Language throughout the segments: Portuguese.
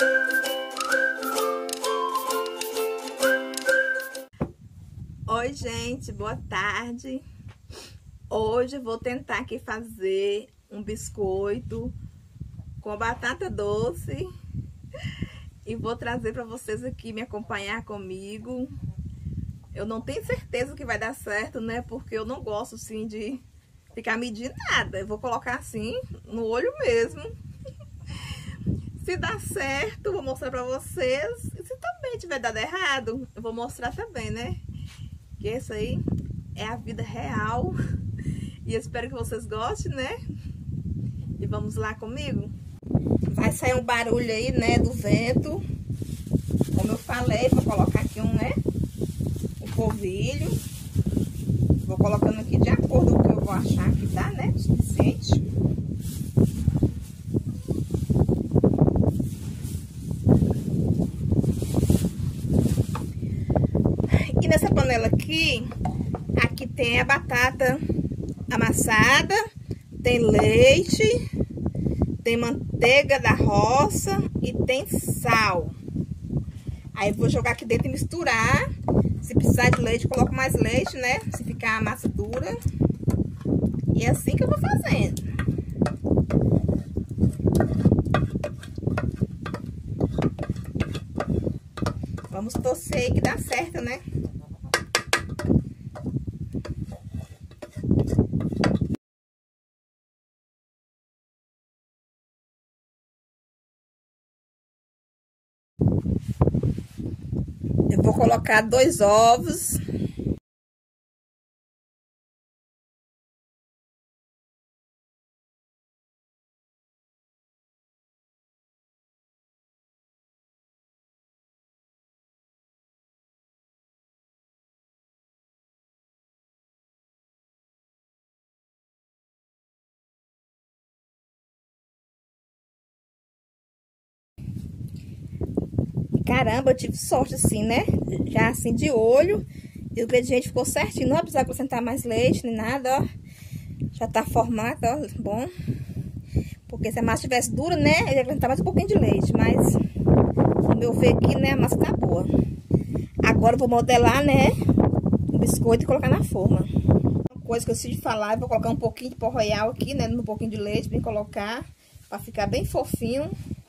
Oi, gente, boa tarde. Hoje eu vou tentar aqui fazer um biscoito com batata doce e vou trazer para vocês aqui me acompanhar comigo. Eu não tenho certeza que vai dar certo, né? Porque eu não gosto assim de ficar medindo nada. Eu vou colocar assim no olho mesmo. Se dá certo, eu vou mostrar para vocês. E se também tiver dado errado, eu vou mostrar também, né? Que isso aí é a vida real. E eu espero que vocês gostem, né? E vamos lá comigo? Vai sair um barulho aí, né, do vento. Como eu falei, vou colocar aqui um polvilho. Vou colocando aqui de acordo com o que eu vou achar que dá, né? O suficiente. E nessa panela aqui tem a batata amassada, tem leite, tem manteiga da roça e tem sal. Aí vou jogar aqui dentro e misturar. Se precisar de leite, coloco mais leite, né? Se ficar a massa dura. E é assim que eu vou fazendo. Vamos torcer aí que dá certo, né? Eu vou colocar 2 ovos. Caramba, eu tive sorte assim, né? Já assim de olho. E o ingrediente ficou certinho. Não vai precisar acrescentar mais leite nem nada, ó. Já tá formado, ó. Bom. Porque se a massa estivesse dura, né? Eu ia acrescentar mais um pouquinho de leite. Mas, no meu ver aqui, né? A massa tá boa. Agora eu vou modelar, né? O biscoito e colocar na forma. Uma coisa que eu esqueci de falar, eu vou colocar um pouquinho de pó royal aqui, né? Um pouquinho de leite pra colocar. Pra ficar bem fofinho.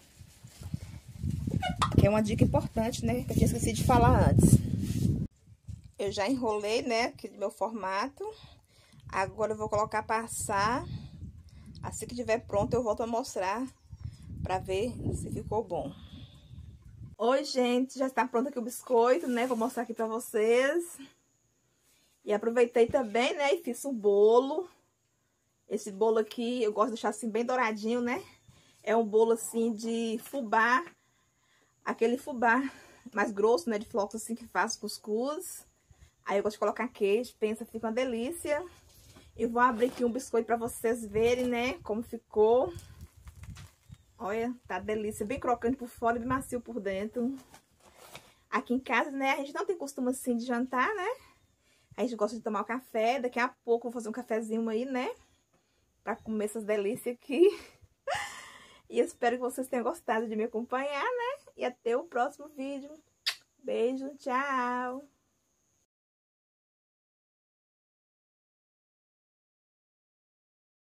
Que é uma dica importante, né? Que eu tinha esquecido de falar antes. Eu já enrolei, né? Aqui do meu formato. Agora eu vou colocar pra assar. Assim que estiver pronto, eu volto a mostrar pra ver se ficou bom. Oi, gente. Já está pronto aqui o biscoito, né? Vou mostrar aqui pra vocês. E aproveitei também, né? E fiz um bolo. Esse bolo aqui, eu gosto de deixar assim bem douradinho, né? É um bolo assim de fubá. Aquele fubá mais grosso, né, de flocos assim que faz cuscuz. Aí eu gosto de colocar queijo, pensa, fica uma delícia. Eu vou abrir aqui um biscoito pra vocês verem, né, como ficou. Olha, tá delícia, bem crocante por fora e bem macio por dentro. Aqui em casa, né, a gente não tem costume assim de jantar, né. A gente gosta de tomar o café, daqui a pouco eu vou fazer um cafezinho aí, né, pra comer essas delícias aqui. E eu espero que vocês tenham gostado de me acompanhar, né? E até o próximo vídeo. Beijo, tchau!